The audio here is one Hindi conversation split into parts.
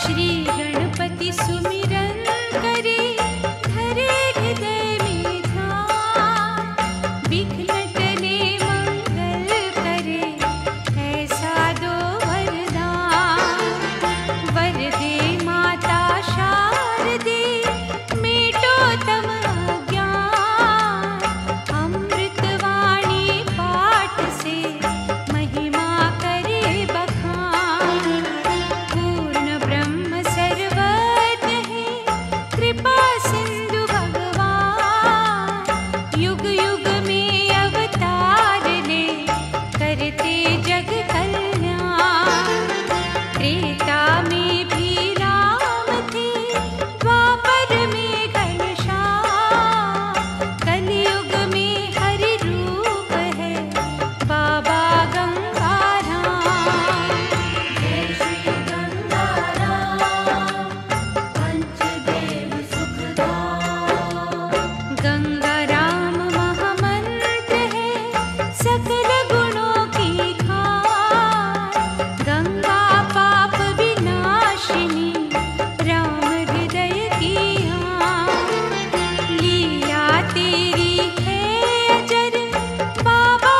श्री गणपति सुमिरन करे, धरे हृदय में ध्यान, विघ्न टले मंगल करे, ऐसा दो वरदान। वर दे माता शारदे, मेटो तम अज्ञान, अमृतवाणी पाठ से महिमा करे बखान। पूर्ण ब्रह्म सर्वज्ञ है, कृपा सिंधु भगवान, युग युग में अवतार ले, करते जग कल्याण। त्रेता में भी राम थे, द्वापर में घनश्याम, कलयुग में हरि रूप है, बाबा गंगाराम। जय श्री गंगाराम, पंचदेव सुखदाम। गंगाराम महामंत्र है, सकल गुणों की खान, गंगा पाप विनाशिनी, राम हृदय की आन। लीला तेरी है अजर, बाबा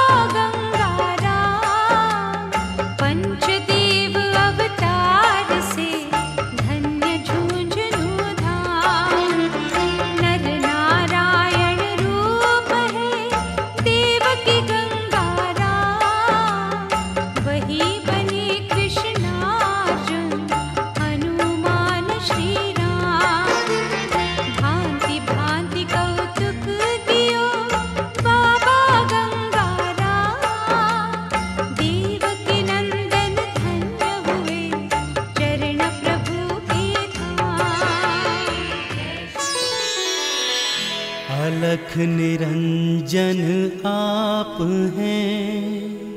गंगाराम, पंचदेव अवतार से धन्य झुंझुनू धाम। नर नारायण रूप है, देवकी गंगाराम, वही बने कृष्णार्जुन, हनुमान श्री राम। भांति भांति कौतुक दियो, बाबा गंगाराम, देवकी नंदन धन्य हुए, चरण प्रभु के धाम। अलख निरंजन आप हैं,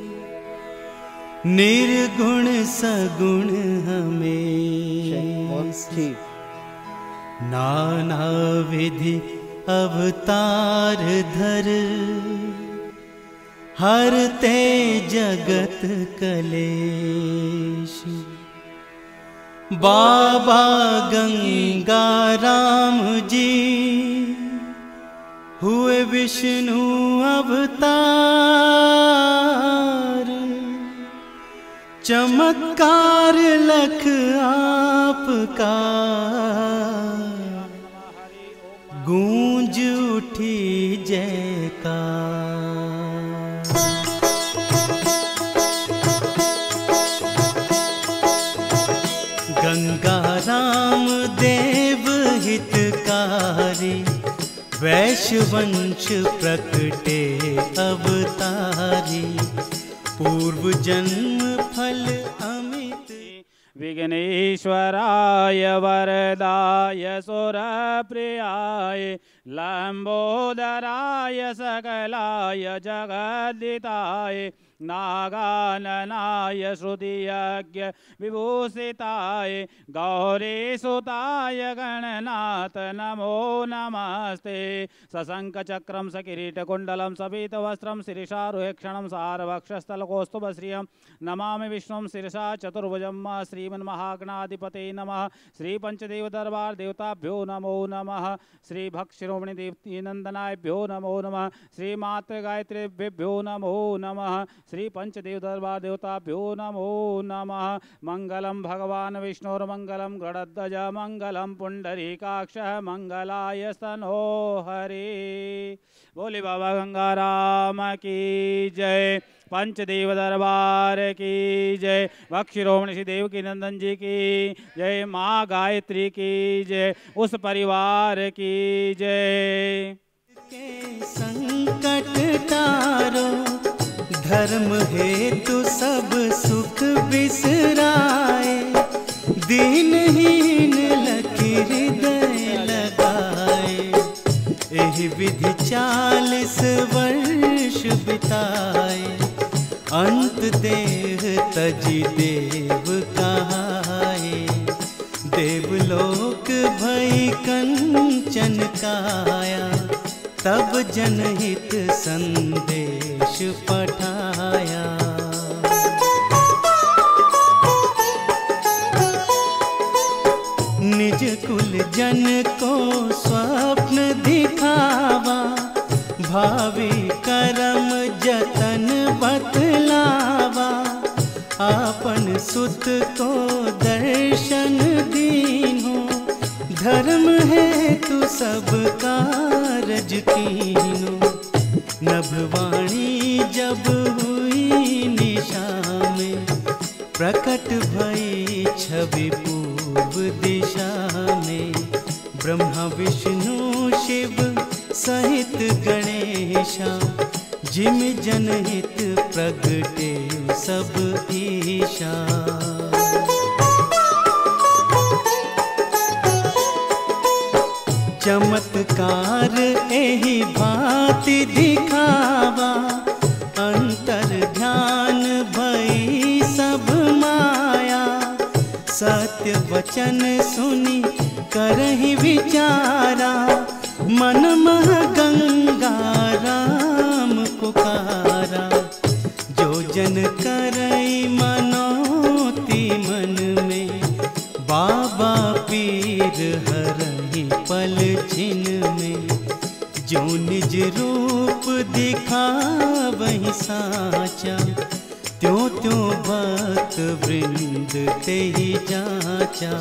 निर्गुण सगुण हमें, नाना विधि अवतार धर, हरते जगत कलेश। बाबा गंगाराम जी हुए विष्णु अवतार, चमत्कार लख आपका, गूंज उठी जयकार। गंगाराम देव हितकारी, वैश्यवंश प्रकटे अवतारी, पूर्व जन्म फल अमित। विघ्नेश्वराय वरदाय सुरप्रियाय, लंबोदराय सकलाय जगद्दिताय, नागाननाय श्रुतियज्ञ विभूषिताय, गौरीसुताय गणनाथ नमो नमस्ते। सशंख चक्रम सकिरीटकुंडलम सपीतवस्त्रम शिरीषारुहेक्षणं सारवक्षस्थलकौस्तुभश्रियं नमामि विष्णुं शिरसा चतुर्भुजं श्रीमन्महागणाधिपते नमः। श्री पंचदेव दरबार देवताभ्यो नमो नमः। श्री भक्त शिरोमणि देवती नंदनाभ्यो नमो नमः। श्री मातृ गायत्रीभ्यो नमो नमः। श्री पंचदेव दरबार देवताभ्यो नमो नमः। मंगलम भगवान विष्णुर्मंगलम गणध्वज मंगलम पुंडरीकाक्ष मंगलाय स्तनो हरे। बोले बाबा गंगाराम की जय। पंचदेव दरबार की जय। भक्षिरोमणि श्री देवकी नंदन जी की जय। माँ गायत्री की जय। उस परिवार की जय। के संकट तारो धर्म हेतु सब सुख बिसराए, दीनहीन लखी हृदय लगाए। एहि विधि 40 वर्ष बिताए, अंत देह तजी देव कहाए। देवलोक भई कंचन काया, तब जनहित संदेश पठाया। निज कुल जन को स्वप्न दिखावा, भावी कर्म जतन बतलावा, आपन सुत को दर्शन दीनो, धर्म है तू सब कारज कीनो। नभवाणी जब हुई निशा में, प्रकट भई छवि पूर्व दिशा में, ब्रह्मा विष्णु शिव सहित गणेशा, जिम जनहित प्रगटे सब ईशा। चमत्कार एहि भांति दिखावा, अंतर ध्यान भई सब माया, सत्य वचन सुनी करहि विचारा, मन मह गंगाराम पुकारा। जो जन करई मनोती मन में, बाबा पीर हरहि पल छिन में। जो निज रूप दिखावहि साचा, त्यों त्यों भक्त वृंद तेहि जाचा।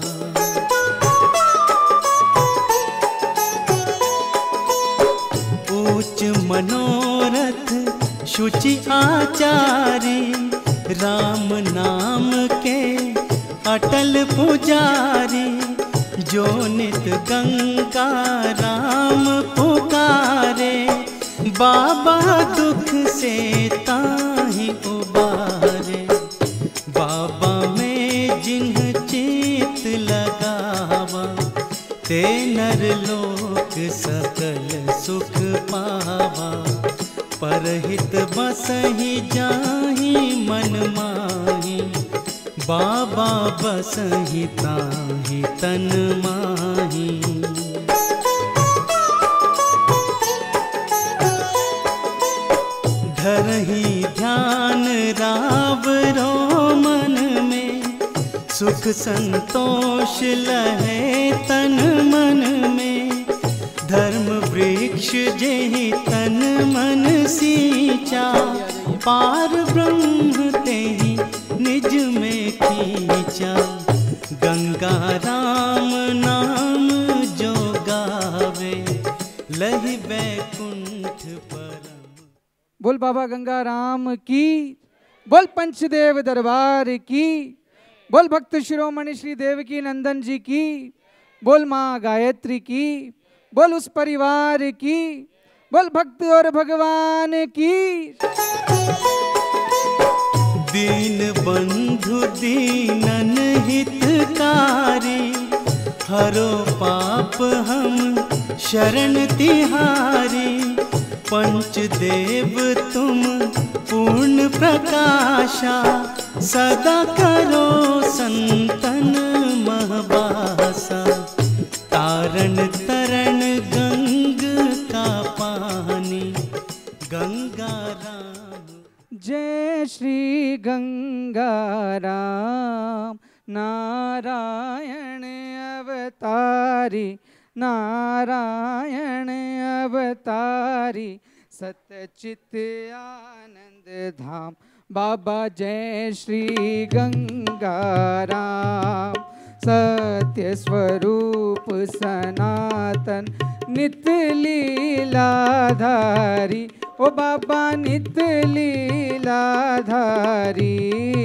ऊंच मनोरथ शुचि आचारी, राम नाम के अटल पुजारी। जो नित गंगा राम पुकारे, बाबा दुख से ताहि उबारे। बाबा में जिन्ह चित लगावा, ते नर लोक सकल सुख पावा। परहित बसहि जाहि मन माहि, बाबा बसहि ताहि तन माहि। धरहि ध्यान रावरो मन में, सुख संतोष लहे तन मन में। धर्म वृक्ष जेहि तन मन सींचा, पार ब्रह्म तेहि निज में खींचा। गंगा राम नाम जो गावे, लहि बैकुंठ परम। बोल बाबा गंगाराम की, बोल पंचदेव दरबार की, बोल भक्त शिरोमणि श्री देवकी नंदन जी की, बोल माँ गायत्री की, बोल उस परिवार की, बोल भक्त और भगवान की। दीन बंधु दीनन हितकारी, हरो पाप हम शरण तिहारी। पंचदेव तुम पूर्ण प्रकाशा, सदा करो संतन महबासा। तारण तरण गंग का पानी, गंगा राम। जय श्री गंगाराम, नारायण अवतारी, नारायण अवतारी। सतचित आनंद धाम, बाबा जय श्री गंगाराम। सत्य स्वरूप सनातन नित्य लीलाधारी, ओ बाबा नित्य लीलाधारी।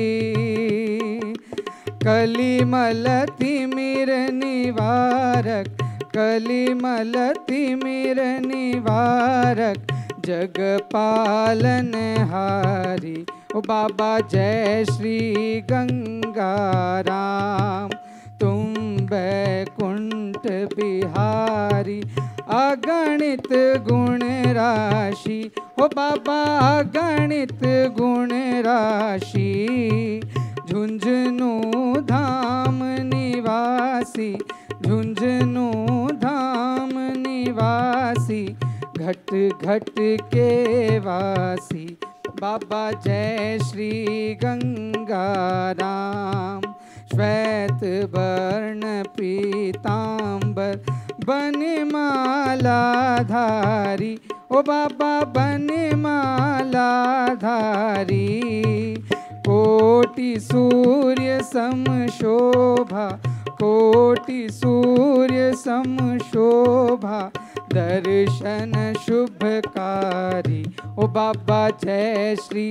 कलिमल तिमिर निवारक, कलिमल तिमिर निवारक। जग पालन हारी, ओ बाबा जय श्री गंगाराम। तुम बैकुंठ बिहारी, अगणित गुण राशि, हो बाबा अगणित गुण राशि। झुंझुनू धाम निवासी, झुंझुनू धाम निवासी। घट घट के वासी, बाबा जय श्री गंगाराम। श्वेत वर्ण पीतांबर बनमाला धारी, ओ बाबा बनमाला धारी। कोटि सूर्य सम शोभा, कोटि सूर्य सम शोभा, दर्शन शुभकारी, ओ बाबा जय श्री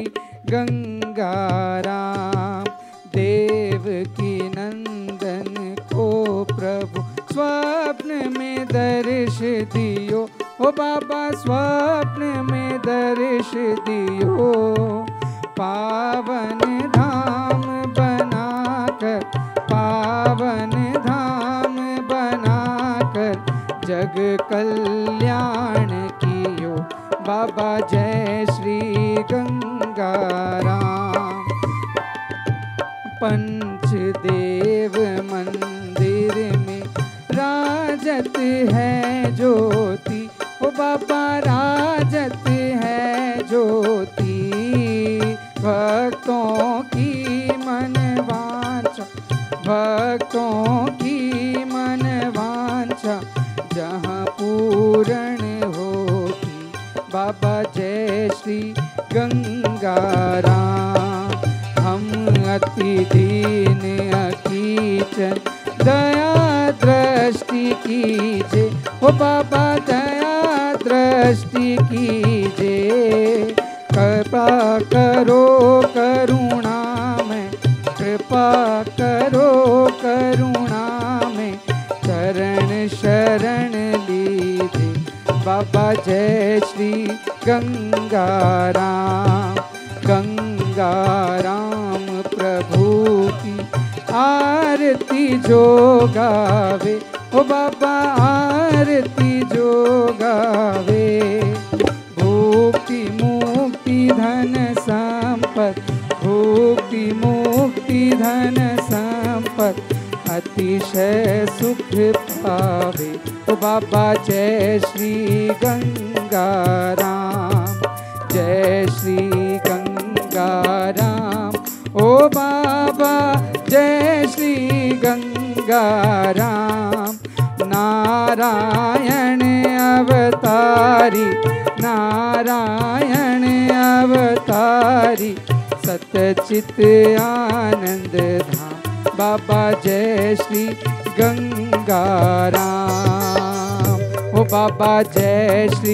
गंगाराम। देवकी नंदन को प्रभु स्वप्न में दर्श दियो, ओ बाबा स्वप्न में दर्श दियो। पावन धाम बनाकर, पावन धाम बनाकर, जग कल्याण कियो, बाबा जय श्री गंगाराम। पंचदेव मंदिर में राजत है ज्योति, ओ बाबा राजत है ज्योति। भक्तों की मन वांछा, भक्तों की मन वांछा, जहाँ पूर्ण होती, बाबा जय श्री गंगाराम। हम अति दीन अकीचन, दया दृष्टि कीजे, ओ बाबा दया दृष्टि कीजे। कृपा करो करुणा में, कृपा करो करुणा में, चरण शरण लीजे, बाबा जय श्री गंगाराम। गंगाराम प्रभु की आरती जो गावे, ओ बाबा आरती जो गावे। भुक्ति मुक्ति धन संपत्ति, भुक्ति मुक्ति धन संपत्ति, अतिशय सुख पावे, ओ बाबा जय श्री गंगाराम। जय श्री गंगाराम, ओ बाबा जय श्री गंगाराम। नारायण अवतारी, नारायण अवतारी, सतचित आनंद धाम, बाबा जय श्री गंगाराम। ओ बाबा जय श्री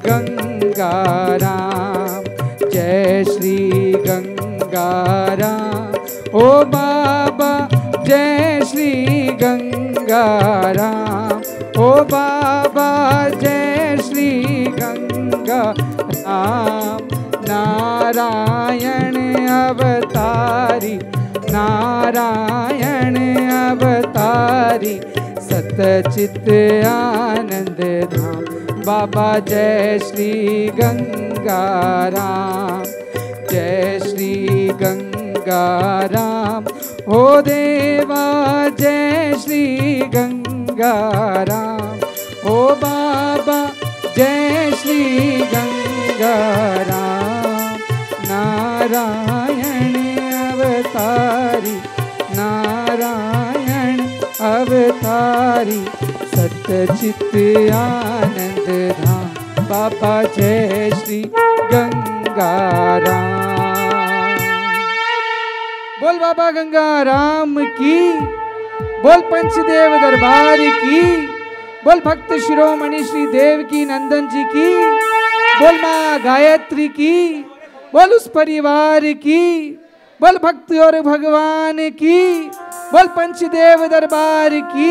गंगाराम, जय श्री गंगाराम। ओ बाबा जय श्री गंगाराम, ओ बाबा जय श्री गंगाराम। नारायण अवतारी, नारायण अवतारी, सतचित आनंद धाम, बाबा जय श्री गंगाराम। जय श्री गंगाराम, ओ देवा जय श्री गंगाराम। ओ बाबा जय श्री गंगाराम। नारायण अवतारी, नारायण अवतारी, सतचित आनंद धाम, बाबा जय श्री गंगाराम। बोल बाबा गंगाराम की, बोल पंचदेव दरबार की, बोल भक्त शिरोमणि श्री देवकी नंदन जी की, बोल माँ गायत्री की, बोल उस परिवार की, बोल भक्त और भगवान की, बोल पंचदेव दरबार की।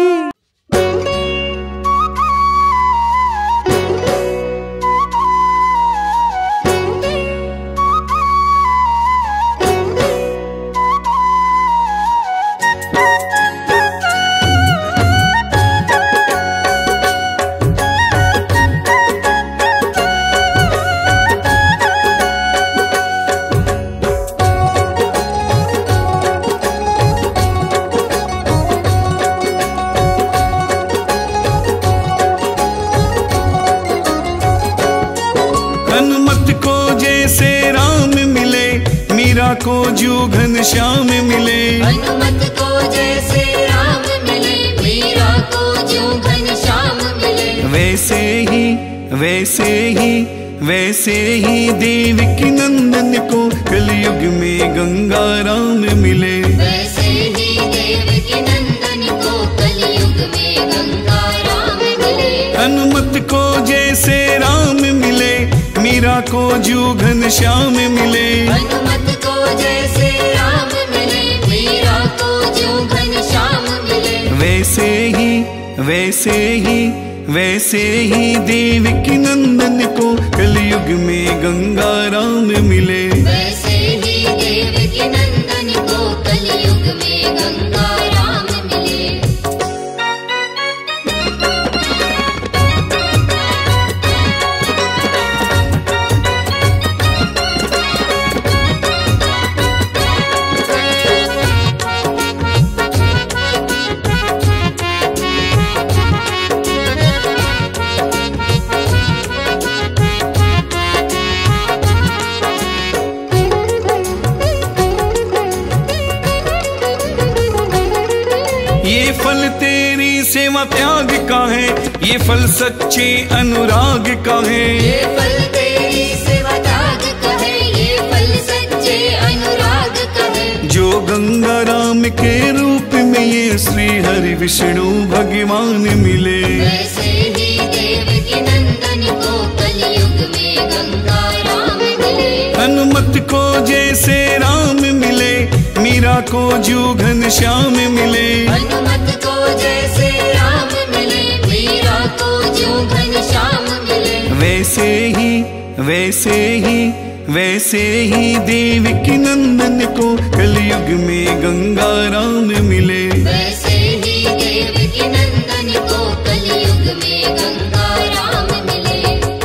को जो घनश्याम मिले। हनुमत को जैसे राम मिले, मीरा को जो घनश्याम मिले। वैसे ही वैसे ही वैसे ही देवकी नंदन को कलयुग में गंगाराम मिले। वैसे ही देवकी नंदन को कलयुग में गंगाराम मिले। हनुमत को जैसे राम मिले, मीरा को जो घनश्याम मिले। हनुमत को जैसे राम मिले, मीरा को जो घनश्याम मिले। वैसे ही वैसे ही वैसे ही देवकी नंदन को कलयुग में गंगाराम मिले। वैसे ही देवकी नंदन को कलयुग में गंगाराम मिले। ये फल तेरी सेवा त्याग का है, ये फल सच्चे अनुराग का है। ये फल तेरी सेवा त्याग का है, ये फल सच्चे अनुराग का है। जो गंगाराम के रूप में ये श्री हरि विष्णु भगवान मिले। वैसे ही देवकी नंदन को कलयुग में गंगाराम मिले। हनुमत को जैसे राम मिले, मीरा को जो घनश्याम मिले। हनुमत को जैसे राम मिले, मीरा को जो घनश्याम मिले। वैसे ही वैसे ही वैसे ही देवकी नंदन को कलयुग में गंगाराम मिले। वैसे ही देवकी नंदन को कलयुग में गंगाराम मिले।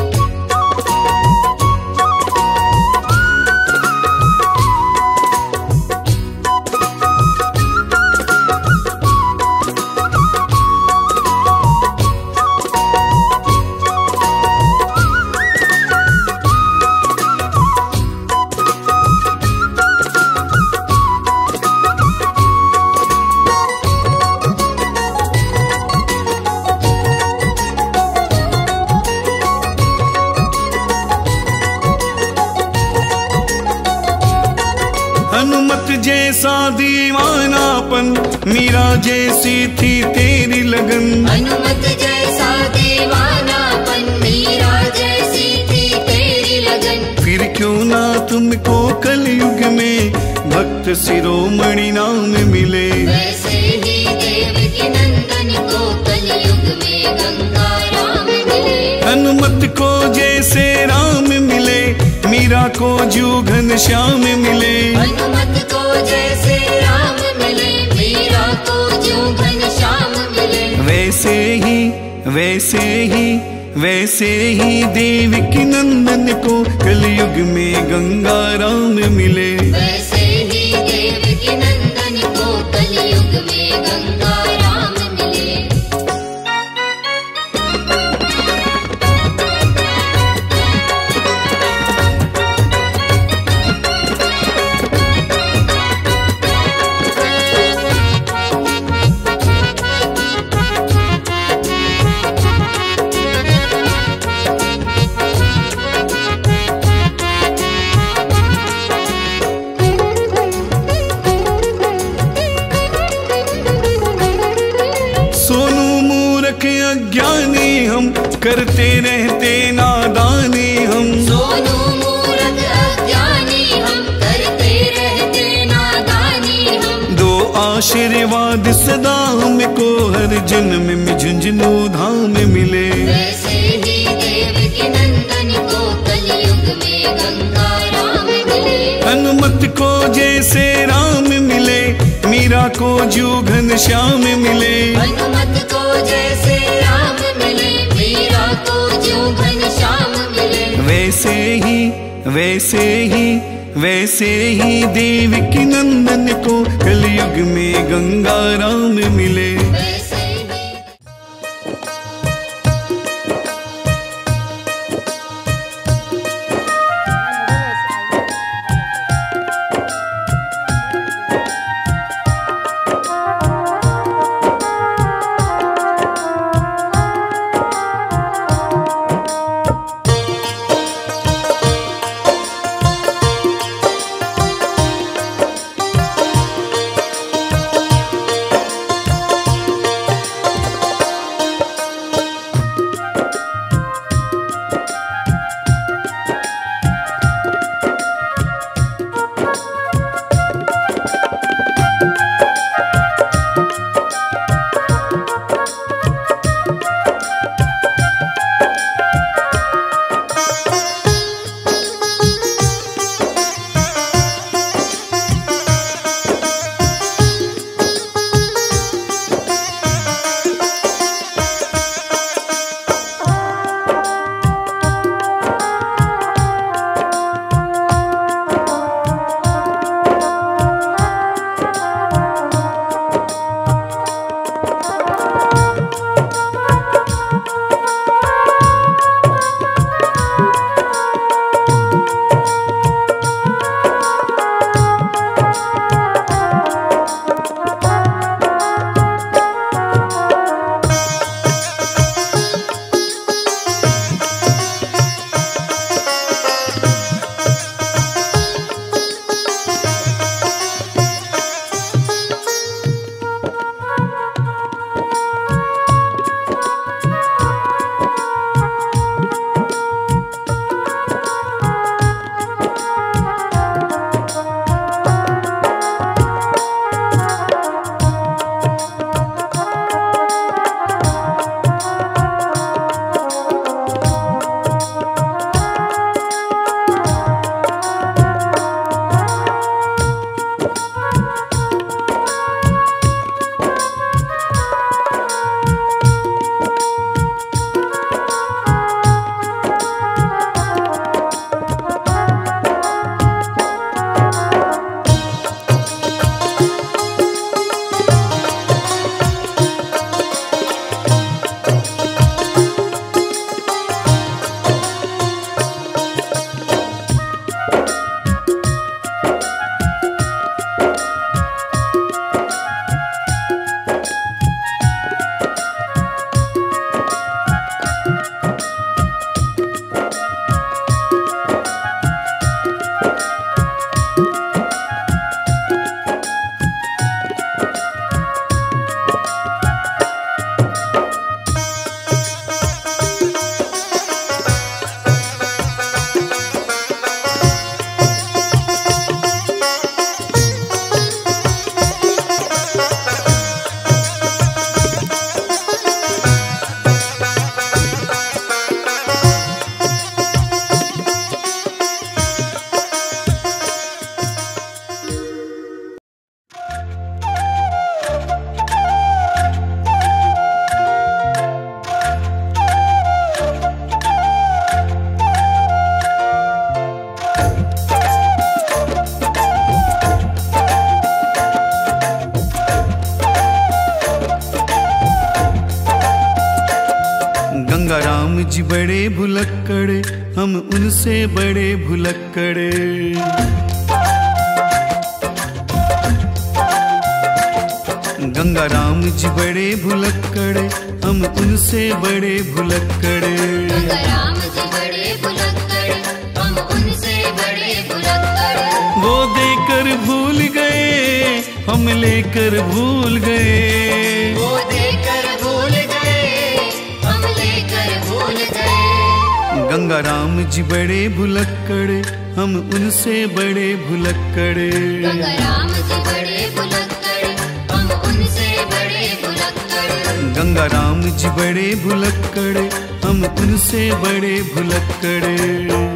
हनुमत जैसा दीवानापन, मीरा जैसी थी तेरी लगन। हनुमत जैसा दीवानापन, मीरा जैसी थी तेरी लगन। फिर क्यों ना तुमको कलयुग में भक्त शिरोमणि नाम मिले। वैसे ही देवकी नंदन को कलयुग में गंगाराम मिले। हनुमत को जैसे राम मिले, मीरा को जो घनश्याम मिले। हनुमत को जैसे राम मिले, मीरा को जो घनश्याम मिले। वैसे ही वैसे ही वैसे ही देवकी नंदन को कलयुग में गंगाराम मिले। वैसे ही देवकी नंदन को कलयुग में गंगाराम मिले। अज्ञानी हम, करते रहते नादानी हम। सोनू मूरख अज्ञानी हम, करते रहते नादानी हम। दो आशीर्वाद सदा हमको हर जन्म में झुंझुनू धाम मिले। वैसे ही देवकी नंदन को कलयुग में गंगाराम मिले। हनुमत को जैसे राम मिले, मीरा को जो घनश्याम मिले। हनुमत को जैसे राम मिले, मीरा को जो घनश्याम मिले। वैसे ही वैसे ही वैसे ही देवकी नंदन को कलयुग में गंगाराम मिले। वैसे ही गंगाराम जी बड़े भुलक्कड़, हम उनसे बड़े भुलक्कड़। गंगाराम जी बड़े भुलक्कड़, हम उनसे बड़े भुलक्कड़। गंगाराम जी बड़े भुलक्कड़, हम उनसे बड़े भुलक्कड़। वो देकर भूल गए, हम लेकर भूल गए। वो देकर भूल गए, हम लेकर भूल गए। गंगाराम जी बड़े भुलक्कड़, हम उनसे बड़े भुलक्कड़। गंगाराम जी बड़े भुलक्कड़, हम उनसे बड़े भुलक्कड़। गंगाराम जी बड़े भुलक्कड़, हम उनसे बड़े भुलक्कड़।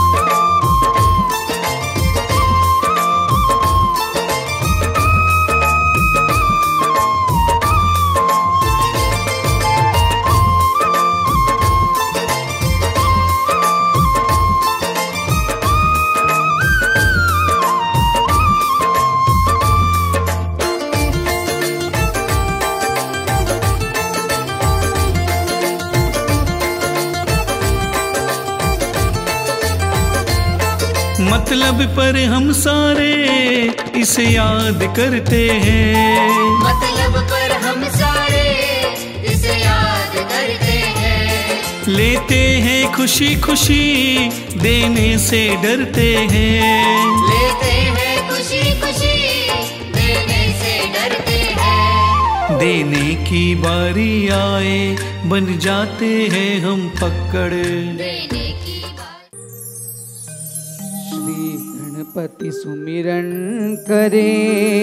मतलब पर हम सारे इसे याद करते हैं। मतलब पर हम सारे इसे याद करते हैं। लेते हैं खुशी खुशी, देने से डरते हैं। लेते हैं खुशी खुशी, देने से डरते हैं। देने की बारी आए, बन जाते हैं हम पकड़। देने की बात। श्री गणपति सुमिरन करे,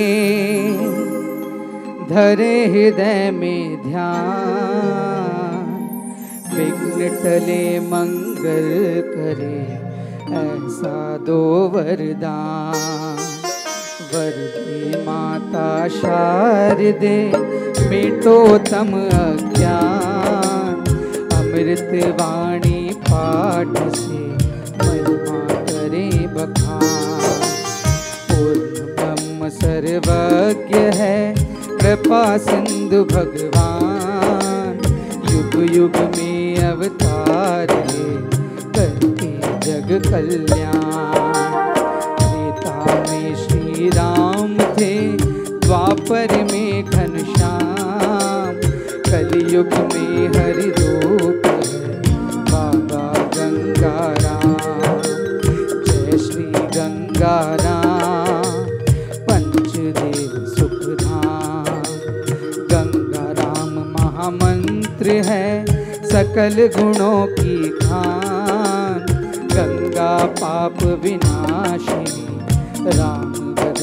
धरे हृदय में ध्यान। विघ्न टले मंगल करे, ऐसा दो वरदान। वर दे माता शारदे, मिटो तम अज्ञान। अमृत वाणी पाठ से, महिमा करे बखान। पूर्ण ब्रह्म सर्वज्ञ है, कृपा सिंधु भगवान। युग युग में अवतार ले, करते जग कल्याण। त्रेता में श्री राम थे, द्वापर में घनश्याम। कलयुग में हरि रूप है, बाबा गंगाराम। जय श्री गंगाराम, पंचदेव सुखधाम। गंगाराम महामंत्र है, सकल गुणों की खान। गंगा पाप विनाशिनी, राम गद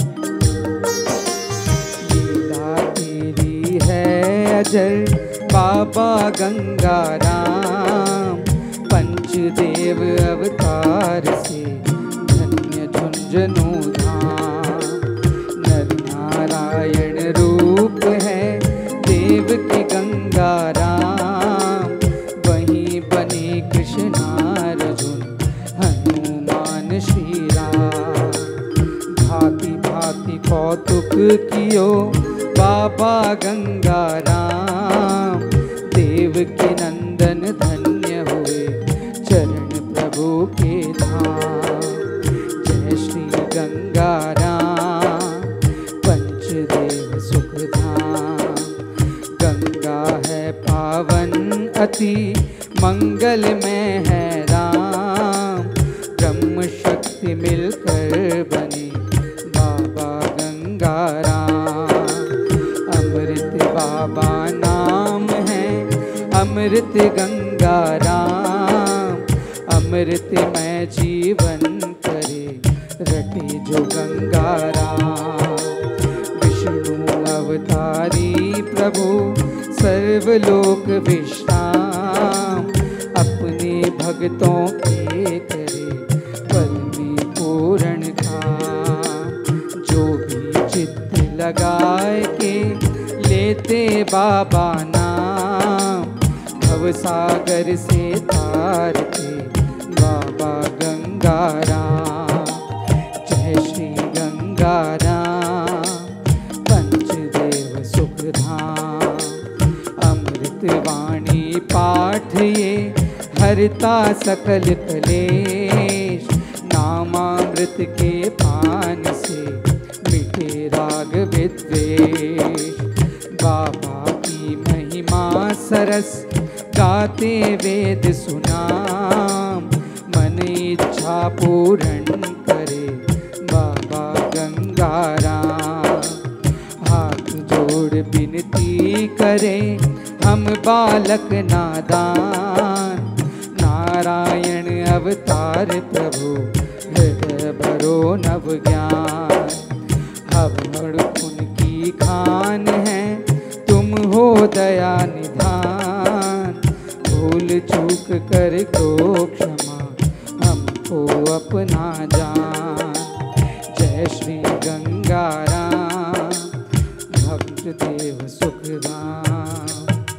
लीला तेरी है अजर, बाबा गंगाराम। पंचदेव अवतार से, धन्य झुंझुनू धाम। नर नारायण रूप है, देव के गंगाराम। वहीं बने कृष्णार्जुन, हनुमान श्री राम। भांति भांति कौतुक कियो, बाबा गंगाराम। देव के नंदन धन्य हुए, चरण प्रभु के धाम। जय श्री गंगाराम, पंचदेव सुखधाम। गंगा है पावन अति, मंगल में है राम। ब्रह्म शक्ति मिलकर बने, बाबा गंगाराम। अमृत बाबा नाम है, अमृत गंगाराम। अमृत में जीवन करे, रटे जो गंगाराम। विष्णु अवतारी प्रभु, सर्वलोक विश्राम। अपने भक्तों के करे, पल में पूर्ण काम। जो भी चित्त लगाए के, लेते बाबा नाम। भवसागर से तारते, बाबा गंगाराम। जय श्री गंगाराम, पंचदेव सुखधाम। अमृत वाणी पाठ ये हरता सकल कलेश। नामामृत के पान से मिटे राग विद्वेष। बाबा की महिमा सरस गाते वेद सुनाम। मन इच्छा पूर्ण करे बाबा गंगाराम। हाथ जोड़ विनती करे हम बालक नादान। नारायण अवतार प्रभु हृदय भरो नव ज्ञान। हवड़ उनकी खान है तुम हो दया निधान। भूल चूक कर दो क्षमा हमको अपना जान। जय श्री गंगाराम भक्त देव सुखराम।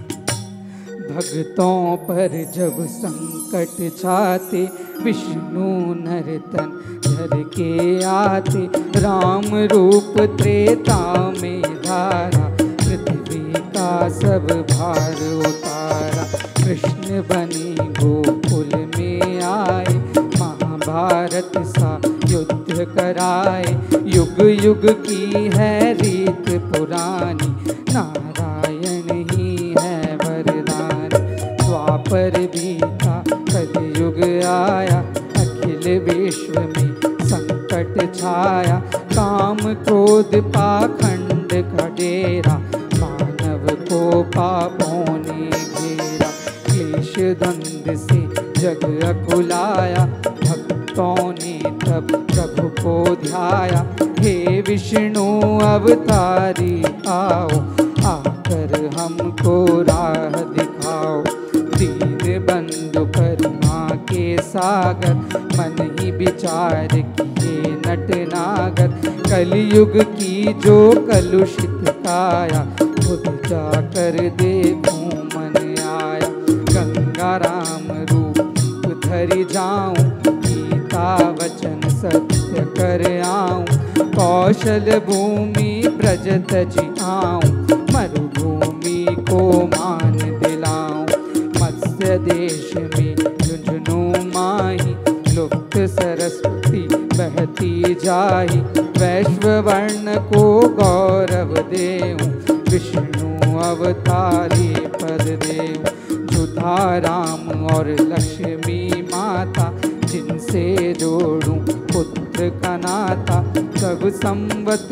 भक्तों पर जब संकट छाते विष्णु नर्तन धर के आते। राम रूप त्रेता में धारा पृथ्वी का सब भार उतारा। कृष्ण बने गोकुल में आए महाभारत सा युद्ध कराए। युग युग की है रीत पुरानी नारायण ही है वरदानी। द्वापर बीता कलयुग आया अखिल विश्व में संकट छाया। काम क्रोध पाखंड का डेरा मानव को पापों ने घेरा। क्लेश द्वंद से जग अकुलाया भक्तों ने तब प्रभु को ध्याया। हे विष्णु अवतारी आओ आकर हमको राह दिखाओ। दीन बंधु करुणा के सागर मन ही विचार किए नट नागर। कलयुग की जो कलुषित काया खुद जाकर देखूं मन आया। गंगाराम रूप धरि जाऊं गीता वचन सत्य कर आऊं। कौशल भूमि ब्रज तजी आऊं मरुभूमि को मान दिलाऊं। मत्स्य देश में झुंझुनू माही लुप्त सरस्वती बहती जाही। वैश्ववर्ण को गौरव देऊं विष्णु अवतारी पद देऊं। सुधा राम और लक्ष्मी माता जिनसे जोड़ूं पुत्र का नाता। तब संवत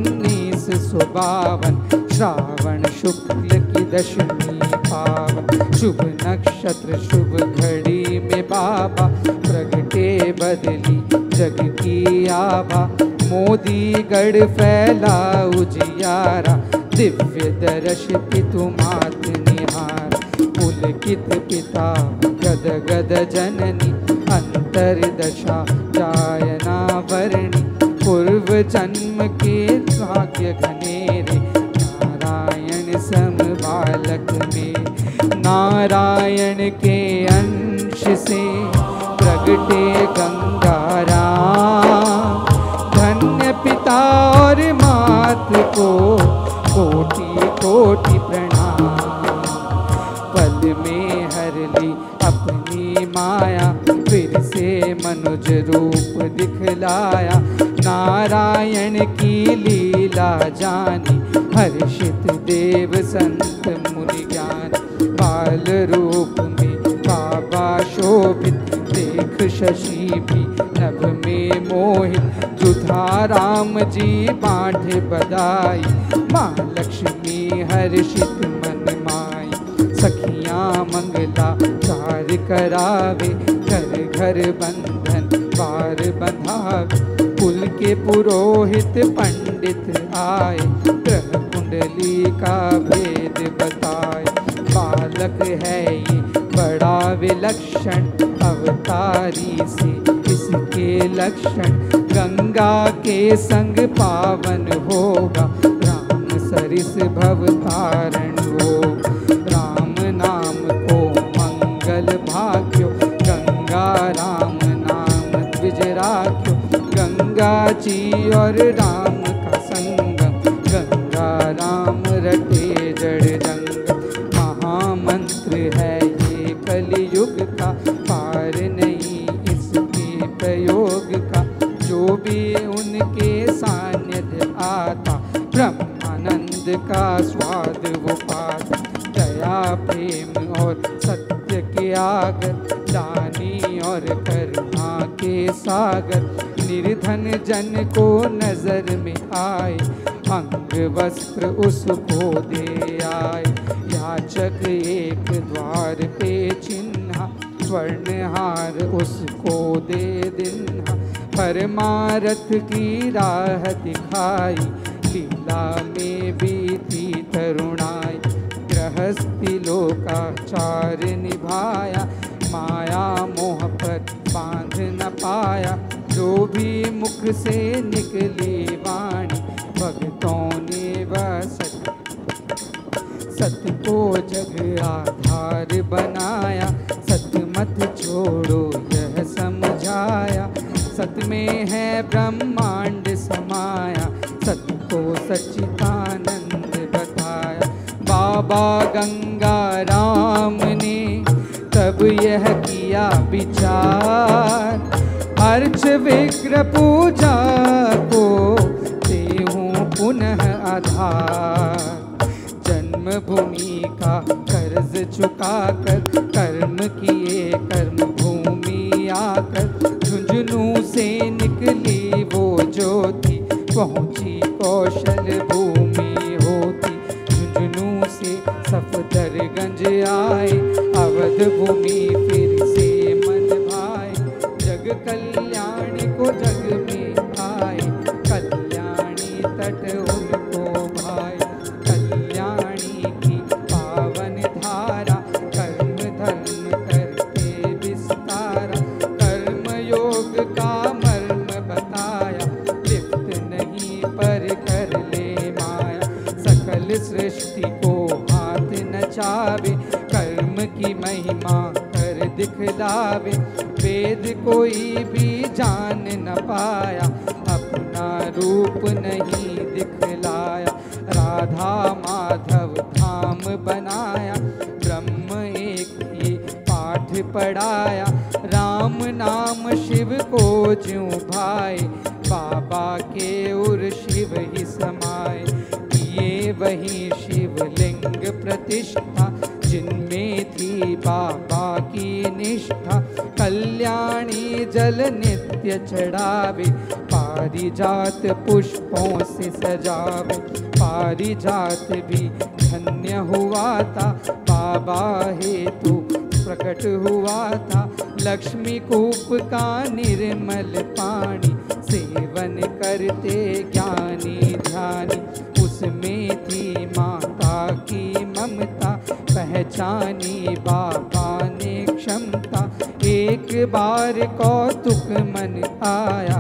1952 श्रावण शुक्ल की दशमी पावन। शुभ नक्षत्र शुभ घड़ी में बाबा प्रगटे बदली जग की आभा। मोदी गढ़ फैला उजियारा दिव्य दर्श पितु मात निहार। पुलकित पिता गद गद जननी अंतर्दशा जायना वर्णी। पूर्व जन्म के भाग्य घनेरे नारायण सम बालक में। नारायण के अंश से प्रगटे गंगाराम। धन्य पिता और मात को कोटि कोटि प्रणाम। पल में हर ली अपनी माया फिर से मनुज रूप दिखलाया। नारायण की लीला जानी हर्षित देव संत मुनि ज्ञान। बाल रूप में बाबा शोभित देख शशि भी नभ में मोहित। जुधा राम जी बांधे बधाई माँ लक्ष्मी हर्षित मन माई। सखियाँ मंगला कार करावे घर घर बंधन बार बंधावे। कुल के पुरोहित पंडित आए ग्रह कुंडली का भेद बताए। बालक है ये बड़ा विलक्षण अवतारी से इसके लक्षण। गंगा के संग पावन होगा राम सरिस भव तारण होगा। राम नाम को मंगल भाग्यो गंगा राम नाम द्विज राख्यो। गंगा जी और राम का संगम गंगा राम रटे जड़ जंग। महामंत्र है सागर, निर्धन जन को नजर में आए, अंग वस्त्र उसको दे आए। याचक एक द्वार पे चिन्हा, स्वर्णहार उसको दे दिन्हा। परमारथ की राह दिखाई, लीला में बीती तरुणाई। गृहस्थी लोकाचार निभाया, माया मोह पर बांध न पाया। जो भी मुख से निकली वाणी, भक्तों ने वह सत्य को जग आधार बनाया। सत्य मत छोड़ो यह समझाया, सत्य में है ब्रह्मांड समाया। सत्य को सच्चिदानंद बताया। बाबा गंगाराम ने तब यह किया विचार, अर्च विग्रह पूजा को देहूं पुनः आधार। जन्मभूमि का कर्ज चुकाकर, कर्म किए कर्म भूमि आकर। झुंझुनू से निकली वो ज्योति, पहुंची कौशल भूमि होती। झुंझुनू से सफदरगंज आए, अवध भूमि फिर से मन भाए। जग कल्याण को जग में आए, कल्याणी तट उनको भाए। कल्याणी की पावन धारा, कर्म धर्म करके विस्तारा। कर्म योग का मर्म बताया, लिप्त नहीं पर कर ले माया। सकल सृष्टि को हाथ नचावे, कर्म की महिमा कर दिखलावे। वेद कोई भी जान न पाया, अपना रूप नहीं दिखलाया। राधा माधव धाम बनाया, ब्रह्म एक ही पाठ पढ़ाया। राम नाम शिव को ज्यों भाए, बाबा के उर शिव ही समाए। किए वही शिवलिंग प्रतिष्ठा, जिनमें थी बाबा की निष्ठा। कल्याणी जल नित्य चढ़ावे, पारिजात पुष्पों से सजावे। पारिजात भी धन्य हुआ था, बाबा हेतु प्रकट हुआ था। लक्ष्मी कूप का निर्मल पानी, सेवन करते ज्ञानी ध्यानी। उसमें थी माता की ममता, पहचानी बाबा ने क्षमता। एक बार कौतुक मन आया,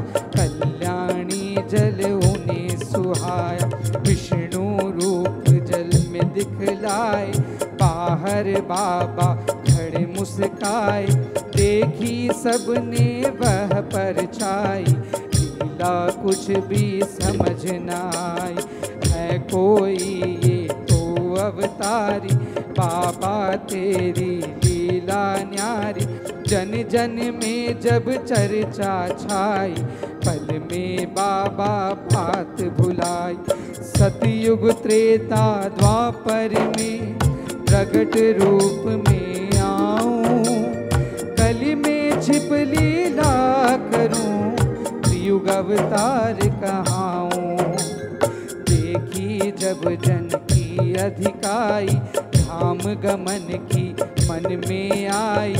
कल्याणी जल उन्हें सुहाया। विष्णु रूप जल में दिखलाए, बाहर बाबा खड़े मुस्काए। देखी सबने वह परछाई, लीला कुछ भी समझ न आई। है कोई ये तो अवतारी, बाबा तेरी लीला न्यारी। जन जन में जब चर्चा छाई, पल में बाबा बात भुलाई। सतयुग त्रेता द्वापर में, प्रगट रूप में आऊं। कली में छिप लीला करूं, त्रियुग अवतार कहाऊं। देखी जब जन की अधिकाई, धाम गमन की मन में आई।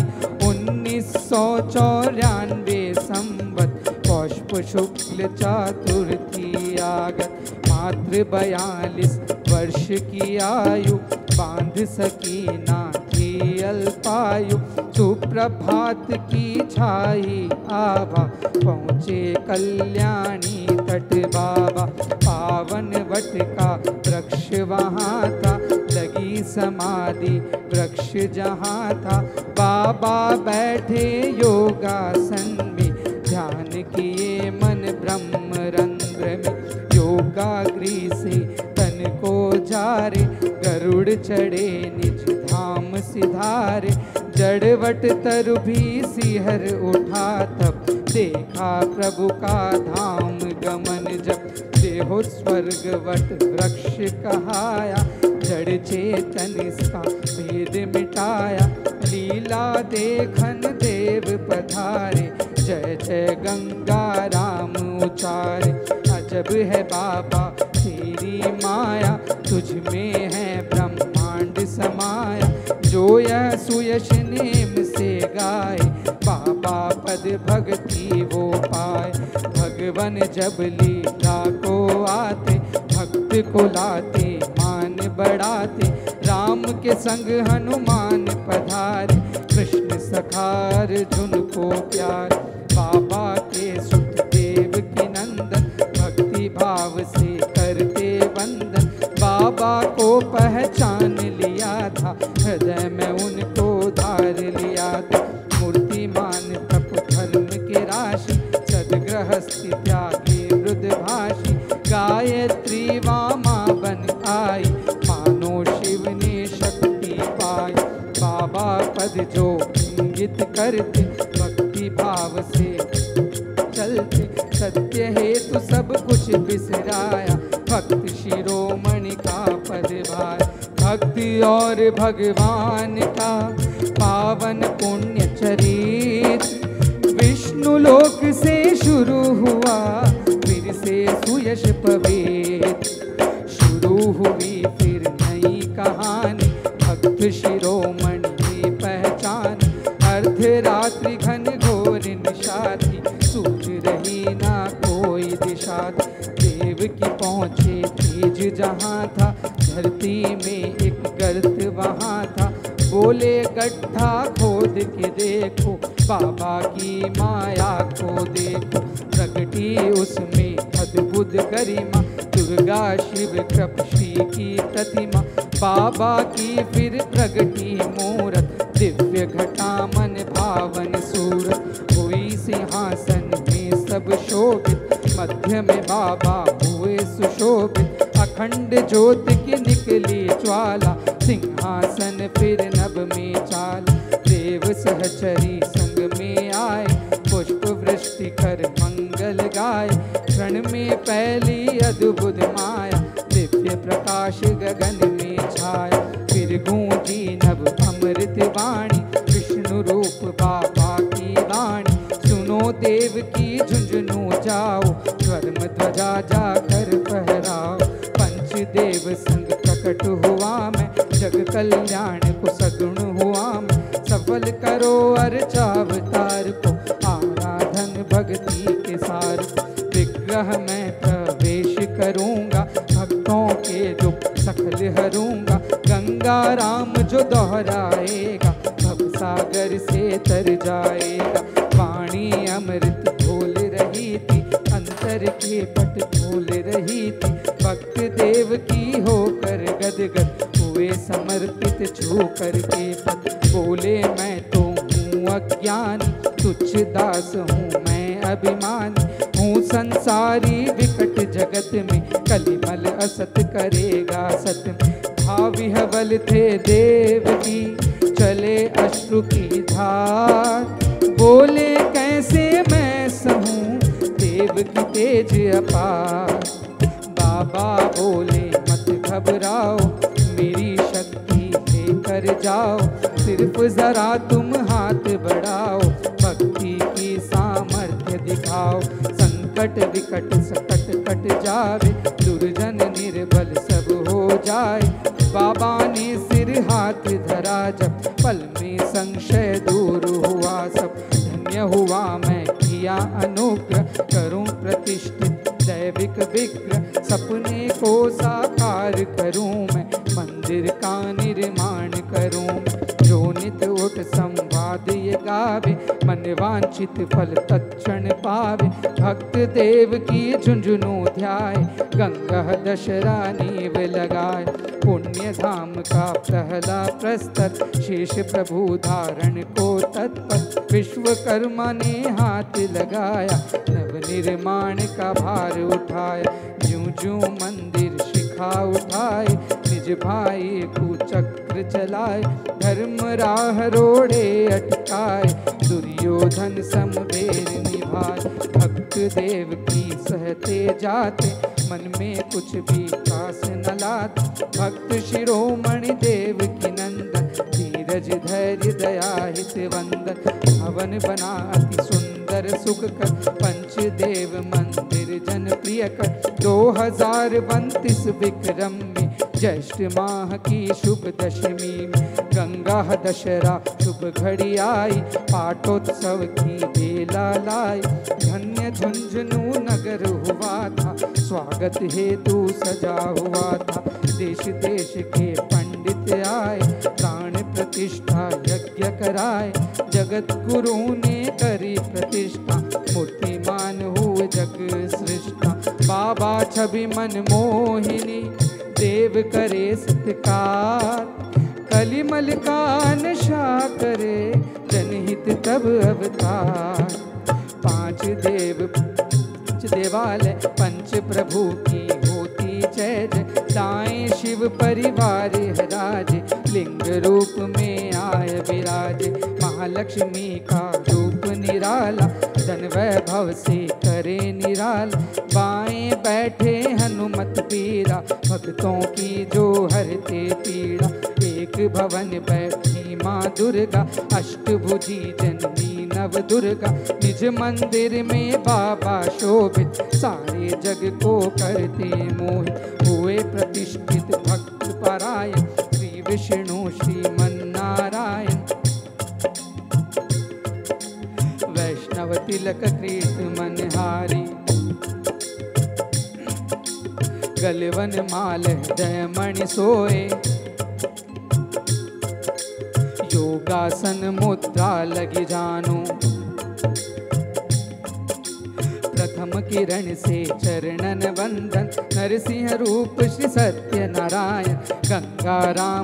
1994 संवत, पौष शुक्ल चतुर्थी आगत। मात्र 42 वर्ष की आयु, बांध सकी ना थी अल्पायु। सुप्रभात की छाई आभा, पहुँचे कल्याणी तट बाबा। पावन वट का वृक्ष वहाँ था, लगी समाधि वृक्ष जहाँ था। बाबा बैठे योगासन में, ध्यान किए मन ब्रह्म रंध्र में। योगाग्री से तन को जारे, गरुड़ चढ़े निज धाम सिधारे। जड़वट तरु भी सिहर उठा, तब देखा प्रभु का धाम गमन जब। देहो स्वर्गवट वृक्ष कहाया, जड़ चेतन इसका भेद मिटाया। लीला देखन देव पधारे, जय जय गंगाराम उचारे। अजब है बाबा तेरी माया, तुझ में है ब्रह्मांड समाया। जो यह सुयश नेम से गाए, बाबा पद भक्ति वो पाए। भगवन जब लीला को आते, भक्त को लाते मान बढ़ाते। राम के संग हनुमान पधारे, कृष्ण सखार झुनको प्यार। बाबा के सुत देव की नंदन, भक्ति भाव से करते वंदन। बाबा को पहचान लिया था, हृदय में उनको धार लिया था। मूर्तिमान तप धर्म के राशि, सदगृहस्थी त्यागी वृद्धभाषी। गायत्री वामा बन आई, मानो शिव ने शक्ति पाई। बाबा पद जो इंगित करते, भक्ति भाव से चलते। सत्य हेतु सब कुछ बिसराया, भक्त शिरोमणि का पद भाया। भक्ति और भगवान का पावन पुण्य चरित, विष्णु लोक से शुरू हुआ, फिर से सुयश पवित्र। शुरू हुई फिर नई कहानी, भक्त शिरोमणि की पहचान। अर्धरात्रि घन घोर निशाती, सूझ रही ना कोई दिशा। देव की पहुँचे तेज जहाँ था, धरती में एक गर्त वहाँ था। बोले गड्ढा खोद के देखो, बाबा की माया को देखो। प्रगटी उसमें अद्भुत गरिमा, दुर्गा शिव कृप श्री की प्रतिमा। बाबा की फिर प्रगटी मूरत, दिव्य घटा मन भावन सूरत। हुई सिंहासन में सब शोभित, मध्य में बाबा हुए सुशोभित। अखंड ज्योति की निकली ज्वाला, सिंहासन फिर नभ में चाल। देव सहचरी संग में आए, पुष्प वृष्टि कर मंगल गाए। क्षण में पहली अद्भुत माया, दिव्य प्रकाश गगन में छाया। फिर गूंजी नभ अमृत वाणी, विष्णु रूप बाबा की वाणी। सुनो देव की झुंझुनू जाओ, धर्म ध्वजा जाकर फहराओ। पंचदेव संग प्रकट हुआ मैं, जग कल्याण को सगुण हुआ मैं। सफल करो अर्चावतार को, आराधन भक्ति के सार। विग्रह में प्रवेश करूंगा, भक्तों के दुख सखल हरूंगा। गंगा राम जो दोहराएगा, भव सागर से तर जाएगा। वाणी अमृत बोल रही थी, अंतर के पट खोल रही थी। भक्त देव की होकर गदगद हुए, समर्पित छू करके पद। बोले मैं तो हूँ अज्ञानी, तुच्छ दास हूँ मैं अभिमानी। हूँ संसारी विकट जगत में, कलिमल असत करेगा सत में। भावी हवल थे देव की, चले अश्रु की धार। बोले कैसे मैं सहूँ देव की तेज अपार। बाबा बोले मत घबराओ, मेरी शक्ति लेकर जाओ। सिर्फ जरा तुम हाथ बढ़ाओ, भक्ति की सामर्थ्य दिखाओ। संकट विकट सकट कट जावे, दुर्जन निर्बल सब हो जाए। बाबा ने सिर हाथ धरा जब, पल में संशय दूर हुआ सब। धन्य हुआ मैं किया अनुग्रह, करूं प्रतिष्ठित दैविक विग्रह। सपने को साकार करूं मैं, मंदिर का निर्माण करूं। जो नित उठ संवाद ये गावे, मन वांछित फल तत्क्षण पावे। भक्त देव की झुंझुनू ध्याए, गंगा दशरा नीव लगाए। पुण्य धाम का पहला प्रस्तर, शेष प्रभु धारण को तत्पर। विश्वकर्मा ने हाथ लगाया, नव निर्माण का भार उठाया। ज्यों ज्यों मंदिर शिखा उठाए, निज भाई को चक्र चलाए। धर्म राह रोड़े अटकाए, दुर्योधन समवेर निभाए। भक्त देव की सहते जाते, मन में कुछ भी कास न लाते। भक्त शिरोमणि देव की नंदन, धीरज धैर्य दया हित वंदन। भवन बना अति सुंदर सुंदर सुख कर पंचदेव मंदिर जन प्रिय कर 2029 विक्रम में ज्येष्ठ माह की शुभ दशमी में गंगा दशहरा शुभ घड़ी आई पाटोत्सव की बेला लाई धन्य झुंझुनू नगर हुआ था स्वागत हेतु सजा हुआ था देश देश के पंडित आए प्राण प्रतिष्ठा यज्ञ कराए जगत गुरु ने करी प्रतिष्ठा मूर्तिमान हुए जग सृष्टा बाबा छवि मन मोहिनी देव करे सत्कार कलिमल का नशा करे जनहित तब अवतार पांच देवालय पंच प्रभु की होती जय जय दाएं शिव परिवार राज लिंग रूप में आए विराज महालक्ष्मी का रूप निराला धन वैभव से करे निराला बाएं बैठे हनुमत पीरा भक्तों की जो हरते पीड़ा एक भवन बैठी माँ दुर्गा अष्टभुजी जननी नव दुर्गा निज मंदिर में बाबा शोभित सारे जग को करते मोहित हुए प्रतिष्ठित भक्त परायण श्री विष्णु श्रीमन्नारायण वैष्णव तिलक कृत मनहारी गलवन माल हृदय मणि सोए योगासन मुद्रा लगी जानो प्रथम किरण से चरणन वंदन नरसिंह रूप श्री सत्य नारायण गंगाराम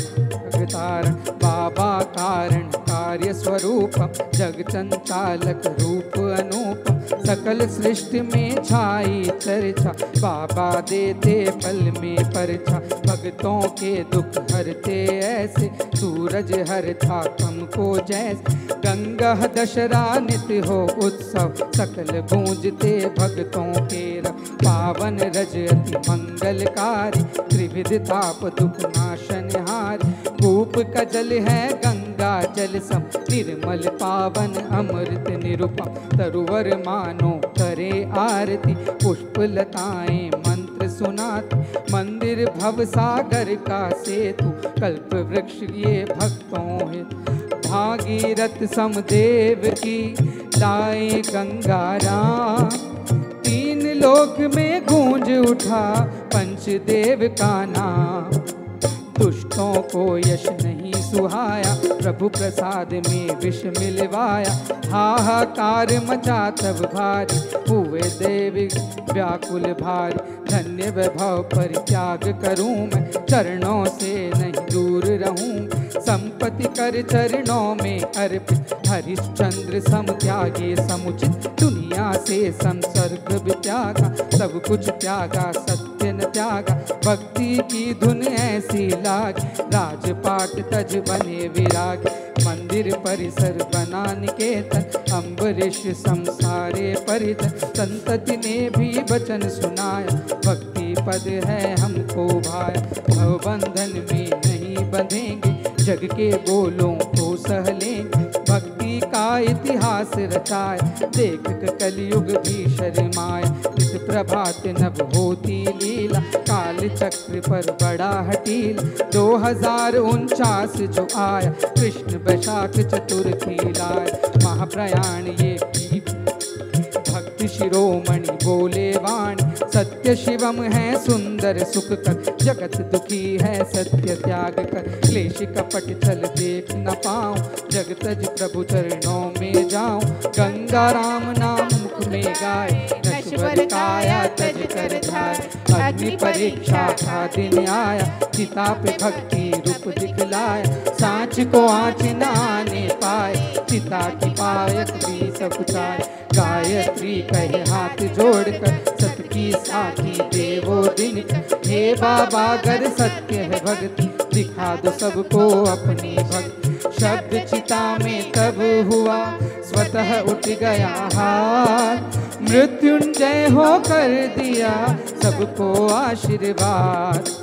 जगतारण बाबा कारण कार्य स्वरूपम जग संचालक रूप अनुपम सकल सृष्टि में छाई चर्चा बाबा देते पल में परछा भक्तों के दुख हरते ऐसे सूरज हरता कम को जैसे गंगा दशहरा नित्य हो उत्सव सकल गूंजते भक्तों के पावन रज अति मंगलकारी त्रिविध ताप दुख नाशन हारी कूप का जल है गंगा जल सम निर्मल पावन अमृत निरुपम तरुवर मानो करे आरती पुष्प लताएं मंत्र सुनाते मंदिर भव सागर का सेतु कल्प वृक्ष ये भक्तों है भागीरथ समदेव की लाए गंगाराम तीन लोक में गूंज उठा पंचदेव का नाम दुष्टों को यश नहीं सुहाया प्रभु प्रसाद में विष मिलवाया हाहाकार मचा तब भारी हुए देवी व्याकुल भारी धन्य वैभव परित्याग करूं मैं चरणों से नहीं दूर रहूं संपत्ति कर चरणों में अर्पित हरिश्चंद्र सम त्यागे समुचित दुनिया से संसर्ग भी त्यागा सब कुछ त्यागा सत्य न त्यागा भक्ति की धुन ऐसी लाग राजपाट तज बने विराग मंदिर परिसर बना निकेतन अम्बरीश संसारे परितन संतति ने भी वचन सुनाया भक्ति पद है हमको भाया भवबंधन में नहीं बंधेंगे जग के बोलों को सह लेंगे भक्ति का इतिहास रचाया देख कलयुग भी शर्माया इस प्रभात नभ होती लीला काल चक्र पर बड़ा हटीला 2049 जो आया कृष्ण वैशाख चतुर्थी लाया महाप्रयाण ये भक्ति शिरोमणि बोले वाणी सत्य शिवम है सुंदर सुख कर जगत दुखी है सत्य त्याग कर क्लेश कपट छल देख न पाऊं जगतज प्रभु चरणों में जाऊं गंगा राम नाम मुख में गाय नश्वर काया तज कर धाय अग्नि परीक्षा का दिन आया चिता पे भक्ति रूप दिखलाया सांच को आँच न आने पाए चिता की पायक भी सब चाय गायत्री कहे हाथ जोड़कर सत की साथी देवो दिन हे बाबा गर सत्य है भक्ति दिखा दो सबको अपनी भक्ति शब्द चिता में तब हुआ स्वतः उठ गया हाथ मृत्युंजय हो कर दिया सबको आशीर्वाद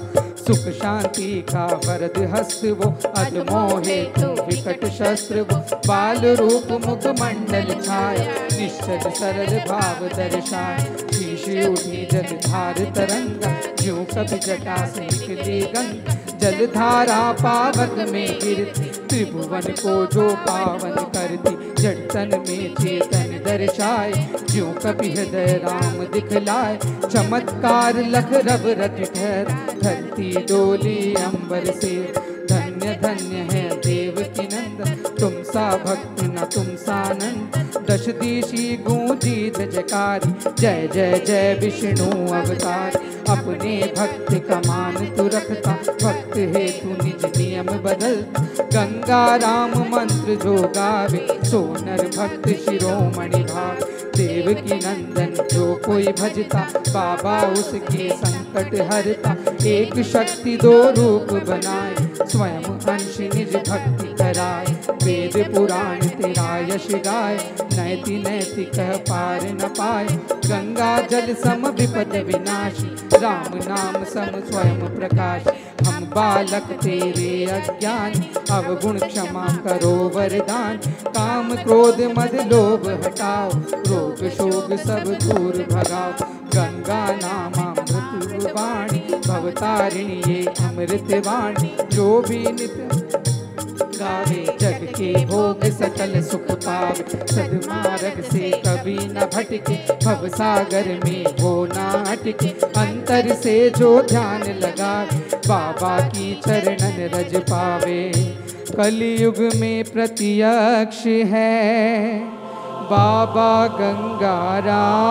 सुख शांति का वरद हस्त वो, अधमोहे तो विकट शस्त्र वो। बाल रूप मुख मंडल छाया, निश्चल सरल भाव दर्शाय। शीश उठी जलधार तरंगा, ज्यों कभी जटा से निकली गंगा। जलधारा पावक में गिरती, त्रिभुवन को जो पावन करती। जड़ तन में चेतन दर्शाए, ज्यों कभी हृदय राम दिखलाए। चमत्कार लख रव रट ठहरा, धरती डोली अंबर से। धन्य धन्य है देव की नंदन, तुम सा भक्त न तुम सा नंद। दश दिशि गूंजी जयकारी, जय जय जय विष्णु अवतार। अपने भक्त का मान तू रखता, भक्त है तू निज नियम बदलता। गंगा राम मंत्र जो गावे, सोनर भक्त शिरोमणि भाव। देव की नंदन जो कोई भजता, बाबा उसके संकट हरता। एक शक्ति दो रूप बनाए, स्वयं अंश निज भक्ति कराए। वेद पुराण तेरा यश गाय, नैति नैति कह पार न पाए। गंगा जल सम विपद विनाशी, राम नाम सम स्वयं प्रकाश। हम बालक तेरे अज्ञान, अवगुण क्षमा करो वरदान। काम क्रोध मद लोभ हटाओ, रोग शोक सब दूर भगाओ। गंगा नामामृत वाणी, भवतारिणी ये अमृत वाणी। जो भी नित गावे, जग के भोग सकल सुख पावे। सद्मार्ग से कभी न भटके, भव सागर में हो ना अटके। अंतर से जो ध्यान लगावे, बाबा की चरणन रज पावे। कलयुग में प्रत्यक्ष है बाबा गंगाराम,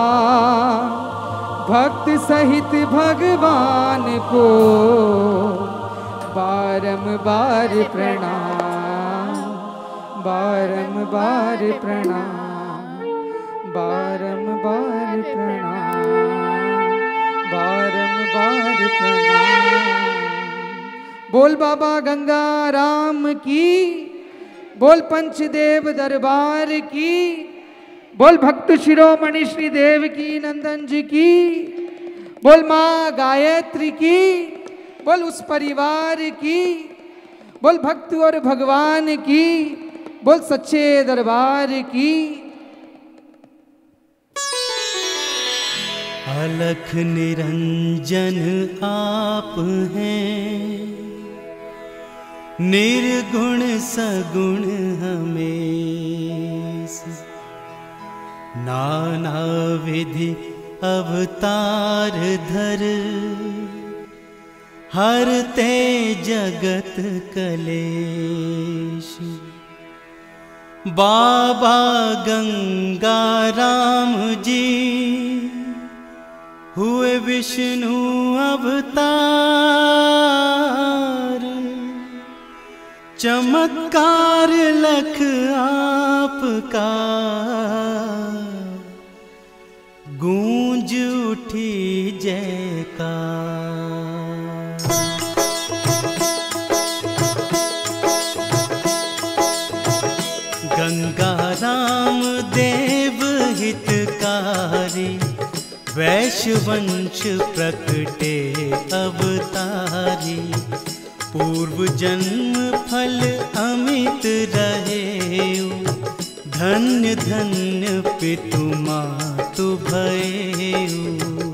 भक्त सहित भगवान को बारंबार प्रणाम, बारंबार प्रणाम, बारंबार प्रणाम, बारंबार प्रणाम। बोल बाबा गंगाराम की, बोल पंचदेव दरबार की, बोल भक्त शिरोमणि श्री देवकी नंदन जी की, बोल माँ गायत्री की, बोल उस परिवार की, बोल भक्त और भगवान की, बोल सच्चे दरबार की। अलख निरंजन आप हैं, निर्गुण सगुण हमें। नाना विधि अवतार धर, हरते जगत कलेश। बाबा गंगाराम जी हुए विष्णु अवतार। चमत्कार लख आपका, गूंज उठी जयकार। गंगाराम देव हितकारी, वैश्यवंश प्रकटे अवतारी। पूर्व जन्म फल अमित रहे, धन्य धन्य पितु मातु भयेउ।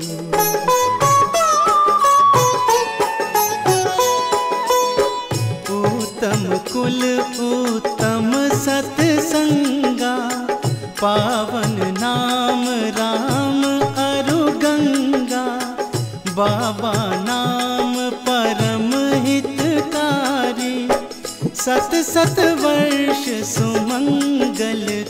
उत्तम कुल उत्तम सत्संगा, पावन नाम राम अरु गंगा। बाबा नाम परम हितकारी, सत सत वर्ष सुमंगल